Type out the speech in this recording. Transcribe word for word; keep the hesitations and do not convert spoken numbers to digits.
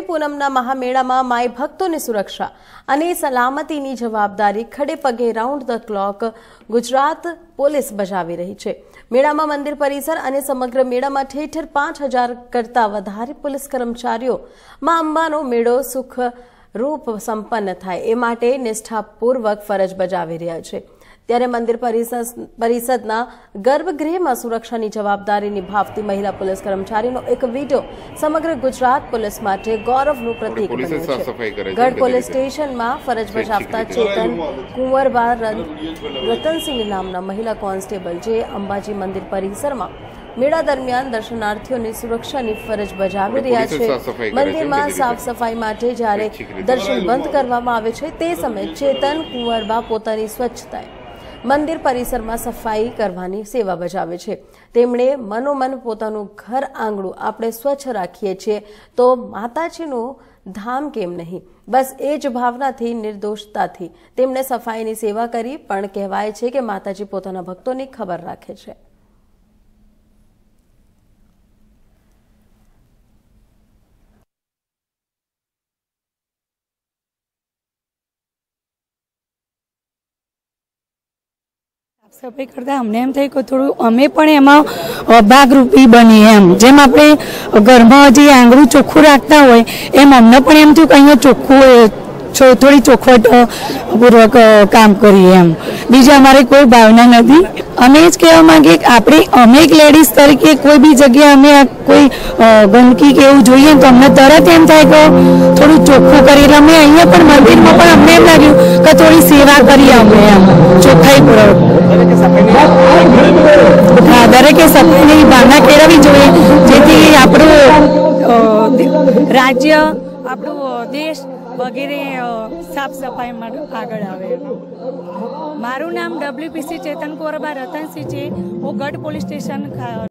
પૂનમના મહામેળામાં માય ભક્તોની સુરક્ષા અને સલામતીની જવાબદારી ખડે પગે round the clock Gujarat police બજાવી રહી છે। મેળામાં મંદિર પરિસર અને સમગ્ર મેળામાં ઠેર ઠેર પાંચ હજાર કરતા વધારે પોલીસ કર્મચારીઓ માં અંબાનો મેળો સુખ રૂપ સંપન્ન થાય એ માટે નિષ્ઠાપૂર્વક ફરજ બજાવી રહ્યા છે। ત્યારે મંદિર પરિષદના ગર્ભગૃહમાં સુરક્ષાની જવાબદારી નિભાવતી મહિલા પોલીસ કર્મચારીનો એક વિડીયો સમગ્ર ગુજરાત પોલીસ માટે ગૌરવનું પ્રતીક બન્યો છે। ગઢ પોલીસ સ્ટેશનમાં ફરજ બજાવતા ચેતન કુંવરબા રતનસિંહ નામના મહિલા કોન્સ્ટેબલ જે અંબાજી મંદિર પરિસરમાં મેળા દરમિયાન દર્શનાર્થીઓની સુરક્ષાની ફરજ બજાવી રહ્યા છે। મંદિરમાં સાફ સફાઈ માટે જ્યારે દર્શન બંધ કરવામાં આવે છે તે સમયે ચેતન કુંવરબા પોતાની સ્વચ્છતાએ મંદિર પરિસરમાં સફાઈ કરવાની સેવા બજાવે છે। તેમણે મનોમન પોતાનું ઘર આંગણું આપણે સ્વચ્છ રાખીએ છીએ તો માતાજીનું ધામ કેમ નહીં, બસ એ જ ભાવનાથી નિર્દોષતાથી તેમણે સફાઈની સેવા કરી। પણ કહેવાય છે કે માતાજી પોતાના ભક્તોની ખબર રાખે છે। સફાઈ કરતા અમને એમ થાય કે થોડું અમે પણ એમાં ભાગરૂપી બનીએ એમ જેમ આપણે ઘરમાં જે આંગણું ચોખ્ખું રાખતા હોય એમ અમને પણ એમ થયું કે અહીંયા ચોખ્ખું થોડી ચોખવટ પૂર્વક કામ કરીએ એમ। બીજી અમારે કોઈ ભાવના નથી। અમે જ કહેવા માંગીએ કે આપણે અમે એક લેડીઝ તરીકે કોઈ બી જગ્યાએ અમે કોઈ ગંદકી કે એવું જોઈએ તો અમને તરત એમ થાય કે થોડું ચોખ્ખું કરીએ। એટલે અમે અહીંયા પણ મંદિરમાં પણ અમને એમ લાગ્યું કે થોડી સેવા કરીએ અમે એમ ચોખ્ખાઈ પૂર્વક। હા, દરેકે સફાઈની ભાવના કેળવવી જોઈએ જેથી આપણું રાજ્ય આપણું દેશ વગેરે સાફ સફાઈ માટે આગળ આવે। મારું નામ ડબલ્યુપીસી ચેતન કુંવરબા રતનસિંહ છે। હું ગઢ પોલીસ સ્ટેશન